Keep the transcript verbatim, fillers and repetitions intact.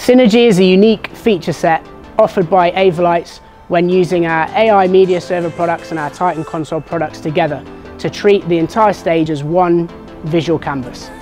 Synergy is a unique feature set offered by Avolites when using our A I media server products and our Titan console products together to treat the entire stage as one visual canvas.